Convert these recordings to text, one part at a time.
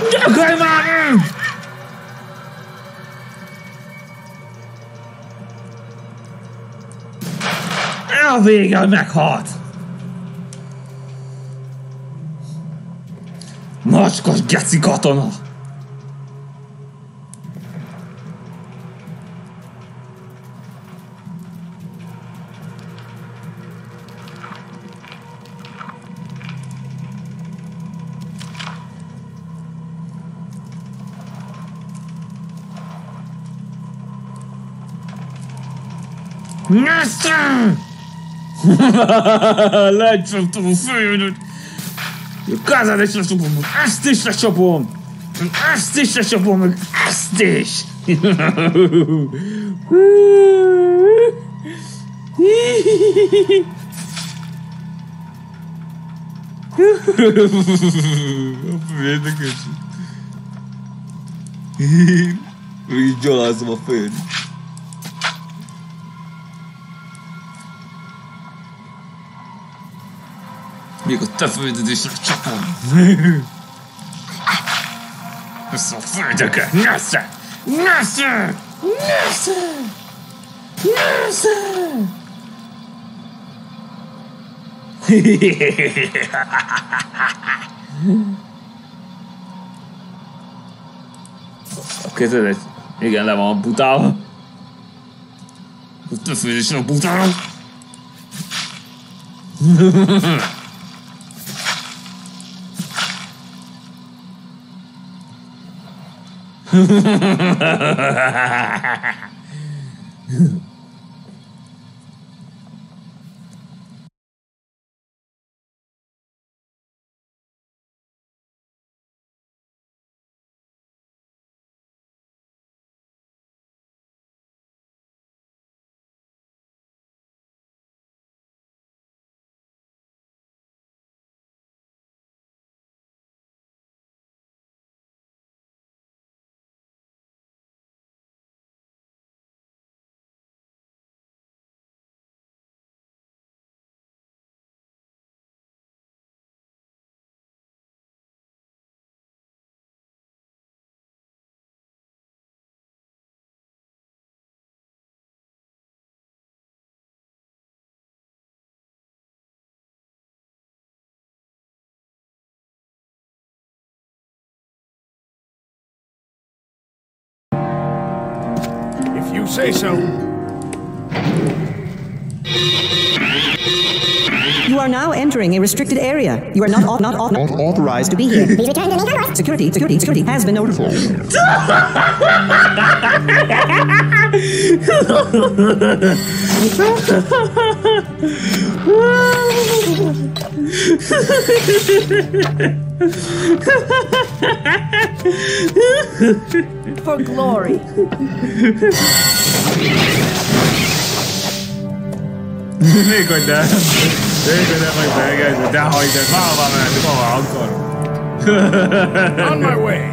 Dögölj már! A vége, meghalt! Macskos geci katona! Nesze! Lecsaptam a főnöt! A kázát is lecsapom, meg ezt is lecsapom! Ezt is lecsapom, meg ezt is! Érdekes. Így gyalázom a főn. Még a te földöd is lecsapom! Ezt a földöket! Nesze! Nesze! Nesze! Nesze! A kezedet, igen, le van butálva. A te földöd is van butálva. If you say so. You are now entering a restricted area. You are not authorized to be here. Please return to the main door. Security has been notified. For glory. Mikor nem vagy belegezve, de hagyd el, valahol menni, hova akar. On my way.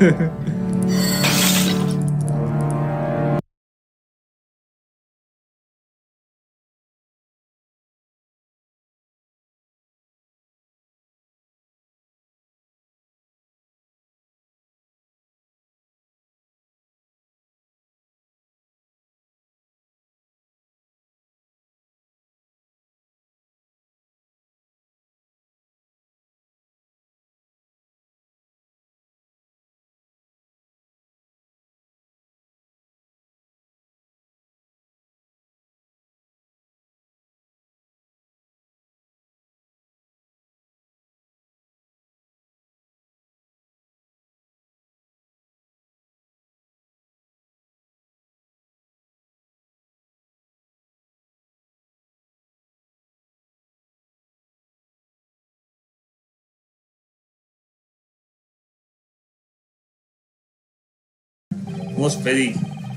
Most pedig...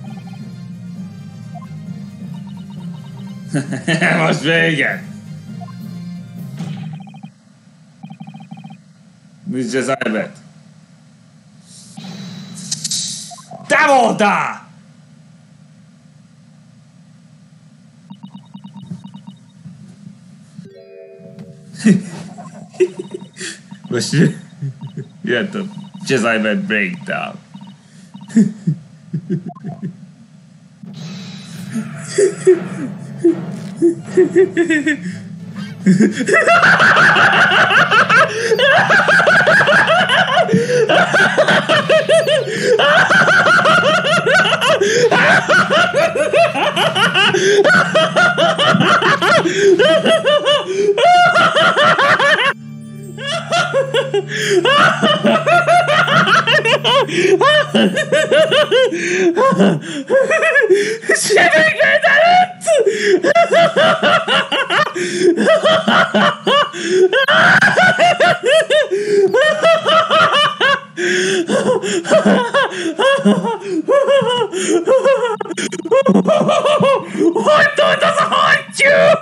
Most vége! Nincs ez Albert! Te voltál! Most... Jöttem. Jedi breakdown. Hagytad az a hattyú!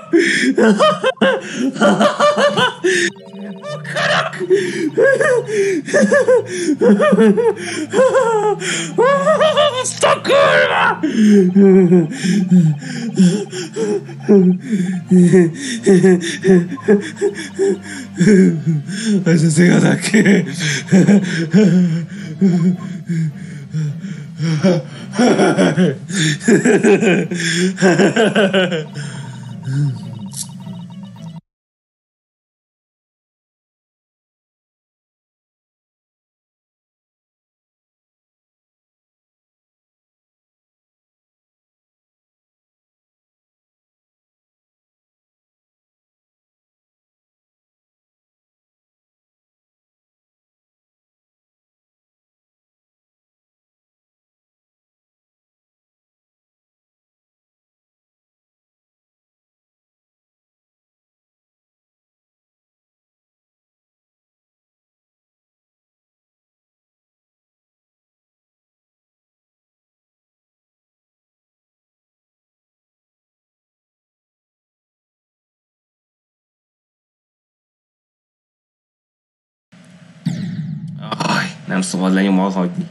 Azt a kurva! Ez az érdekes. Nem szabad lenyomva hagyni.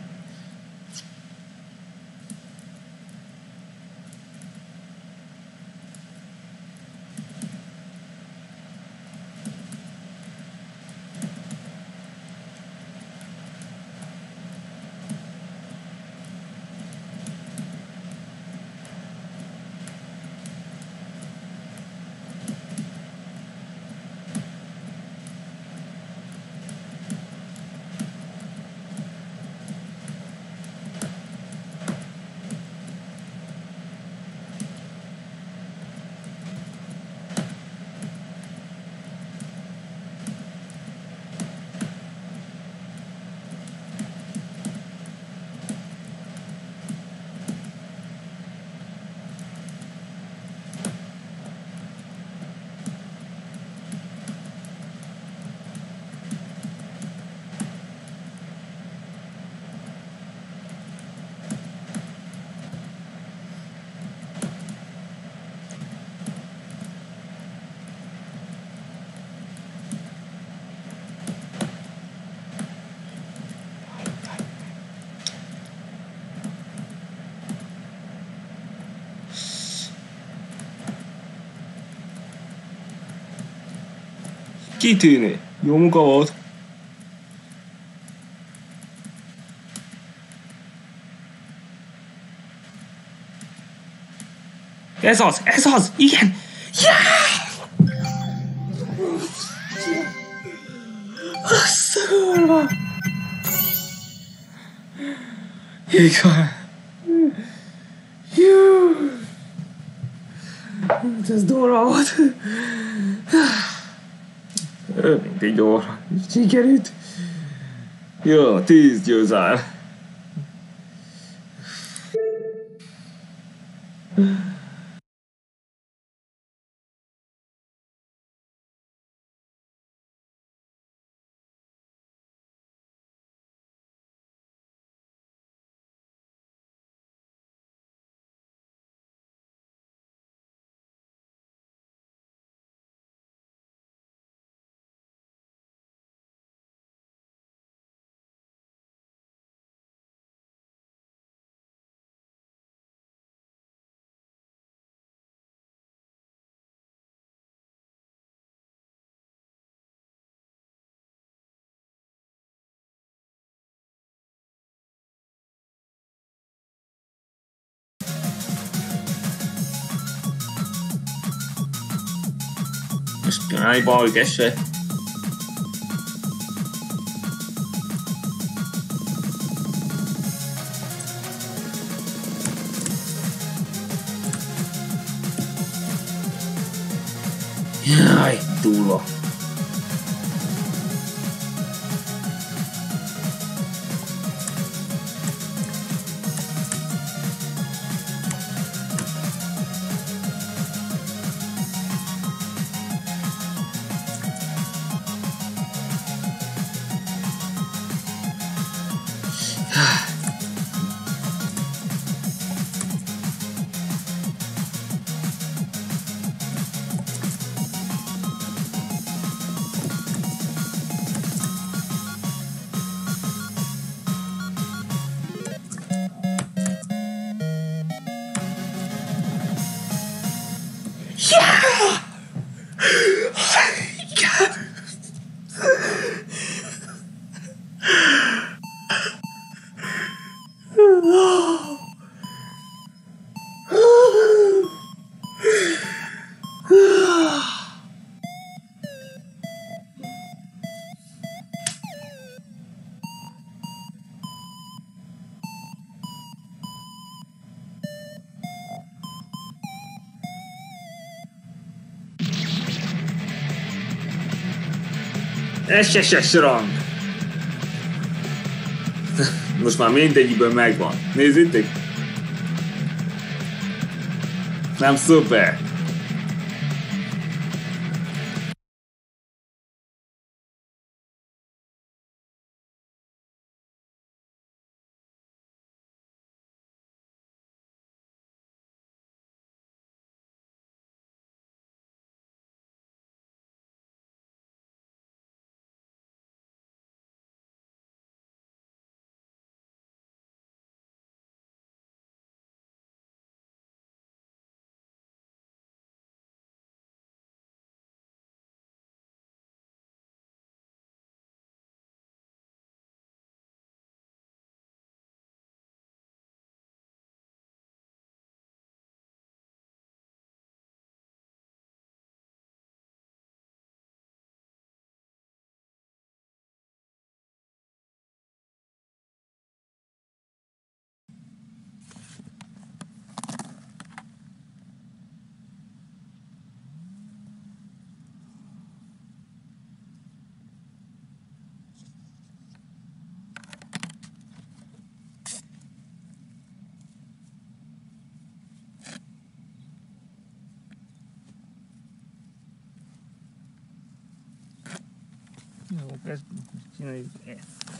Kitűnő. Jó munka volt. Ez az! Ez az! Igen! Yeah! Azt a kurva! Igen. Jó! Ez durva volt. Mindig óra. Sikerült. Jó, 10 győzelem. Spionare poi, che c'è? Ai, duro. SSS-ron! Most már mindegyikből megvan. Nézzétek! Nem szuper! Jó, ezt csináljuk ezt.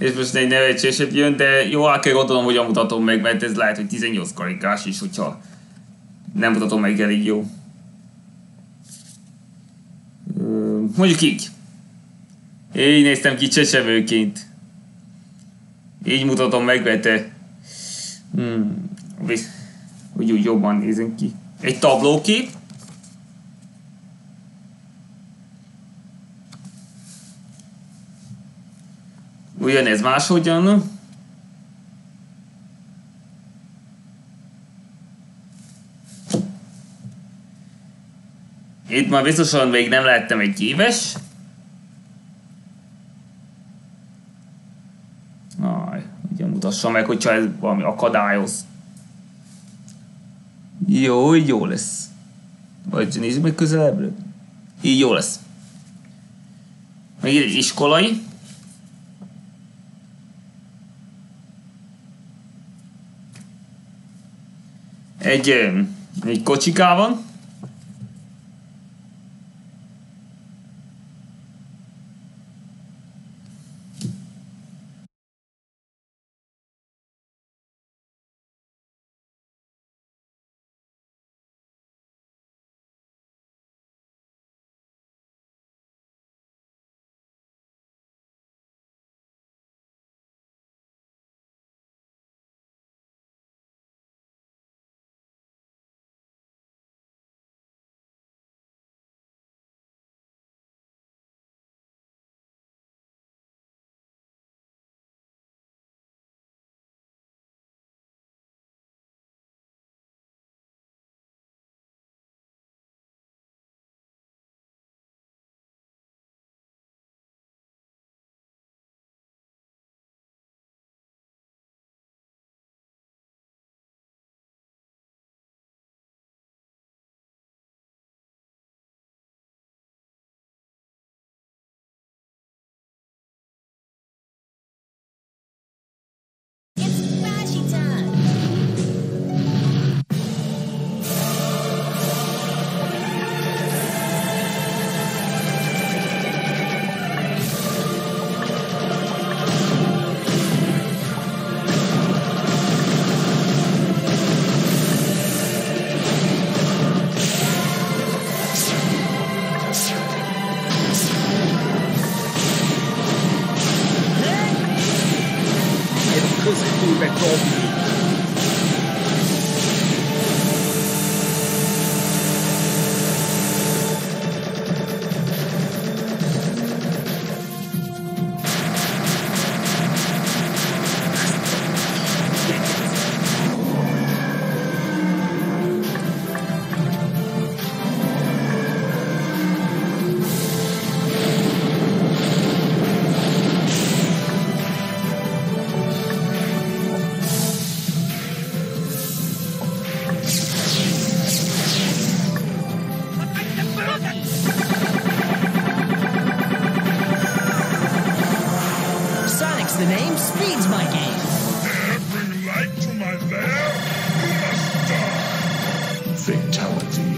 És most egy nevetségebb jön, de jó, el kell gondolom, hogyan mutatom meg, mert ez lehet, hogy 18 karikás is, hogyha nem mutatom meg elég jó. Mondjuk így. Így néztem ki csecsemőként. Így mutatom meg, mert úgy jobban nézünk ki. Egy tablókép. Ugyanez máshogyan. Itt már biztosan még nem lehettem egy éves. Ugye mutassa meg, hogyha ez valami akadályoz. Jó, így jó lesz. Vagy nézzük meg közelebbre. Így jó lesz. Meg egy iskolai. Egy kocsikával. The name speeds my game. Bring light to my lair. You must die. Fatality.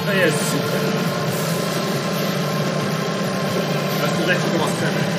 Fejezzük. Ezt lecsukom a szemet.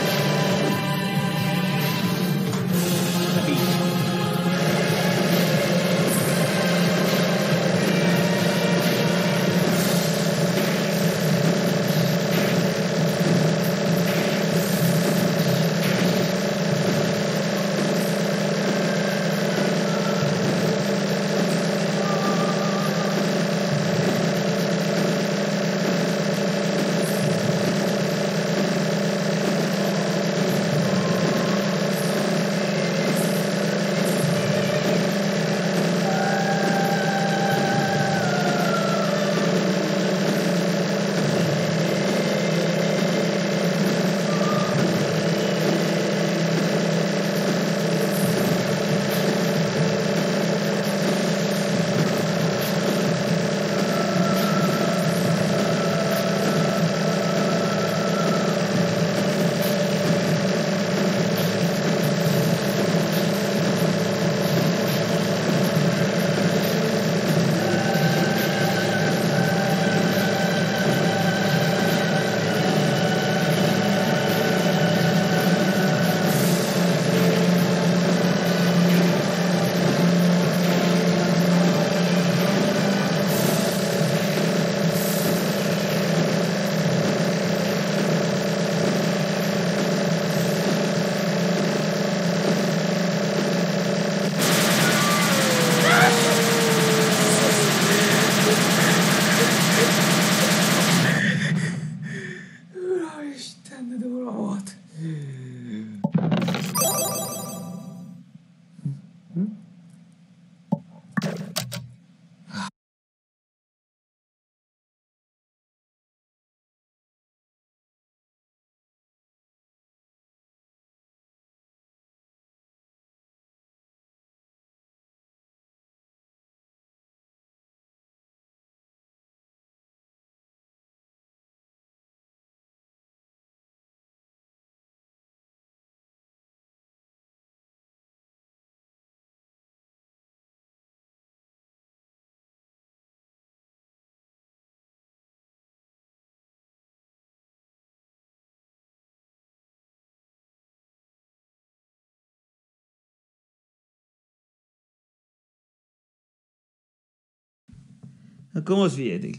Akkor most figyeljetek.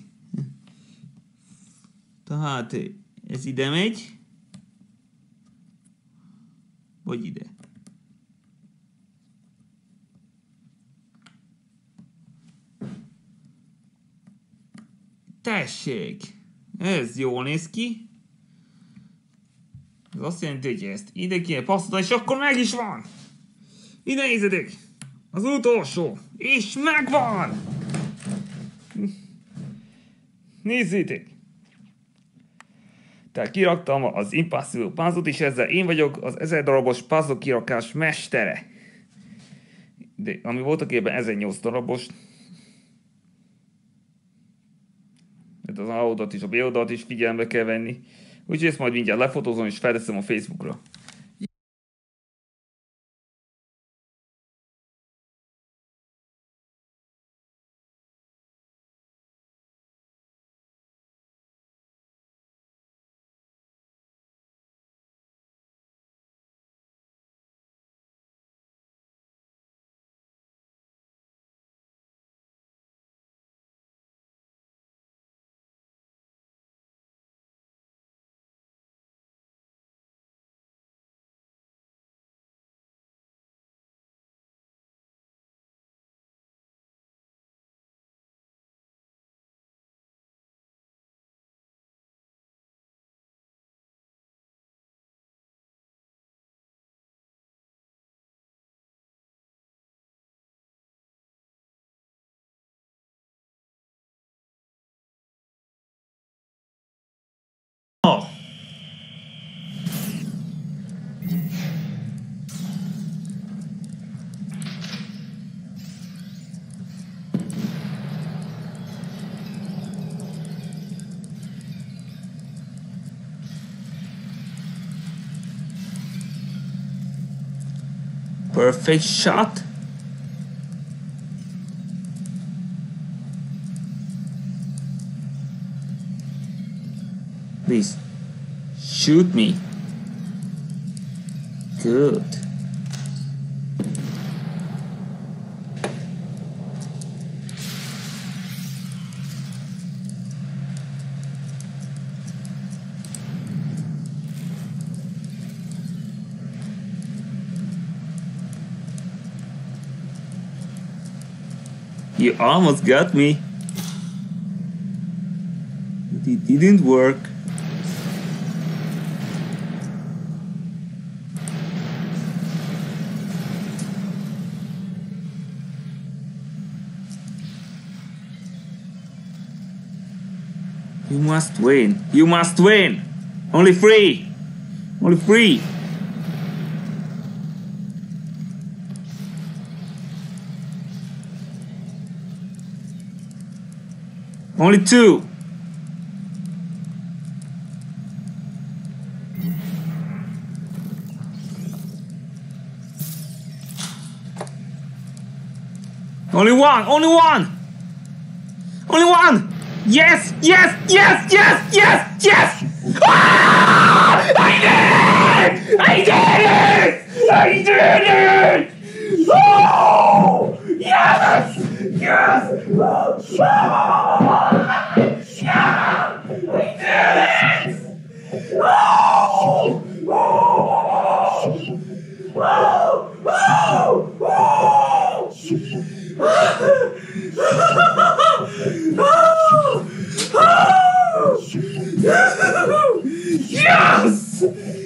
Tehát ez ide megy. Vagy ide. Tessék! Ez jól néz ki. Ez azt jelenti, hogy ezt ide kéne passzolni, és akkor meg is van! Ide nézzetek! Az utolsó! És megvan! Nézzétek! Tehát kiraktam az Impossible Puzzle-t, és ezzel én vagyok az 1000 darabos puzzle kirakás mestere. De ami voltak éppen 1008 darabos. Hát az A oldalt és a B oldalt is figyelembe kell venni. Úgyhogy ezt majd mindjárt lefotózom és felteszem a Facebookra. Perfect shot. Please. Shoot me. Good. You almost got me. But it didn't work. You must win. You must win. Only three. Only three. Only two. Only one. Only one. Only one. Yes, yes, yes, yes, yes, yes! Ah! I did it! I did it! I did it! Oh! Yes! Yes! Oh! Yeah! I did it! Oh! Oh! Oh! Oh! Yes!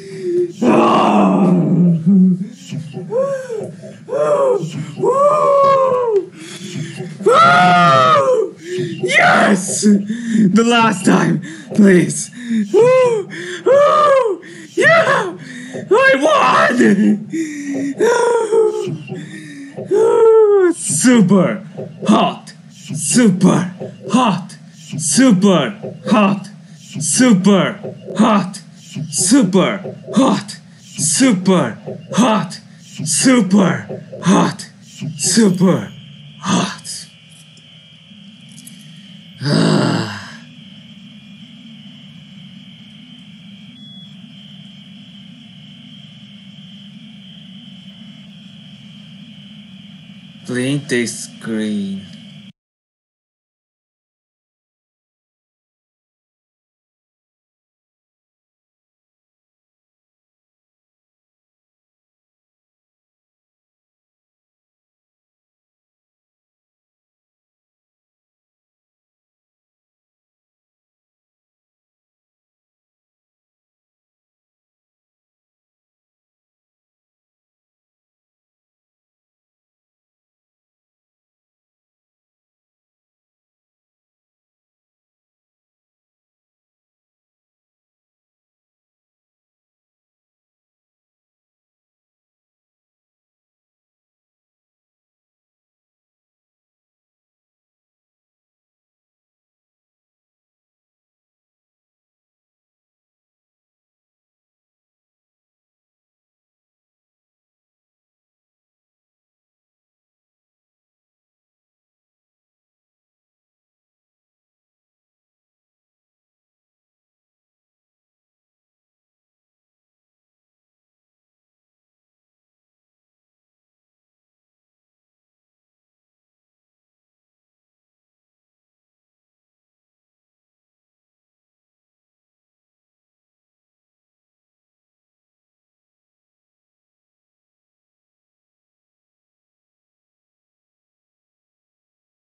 Yes! The last time, please. Yeah! I won! Super hot! Super hot! Super hot! Super hot! Super hot! Super hot! Super hot! Super hot! Blink the screen.